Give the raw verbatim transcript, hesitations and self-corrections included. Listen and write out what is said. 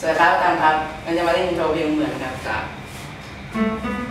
สวัสดีครับอาจารย์ครับมันจะมาเล่นอินโทรเพลงเหมือนครับครับ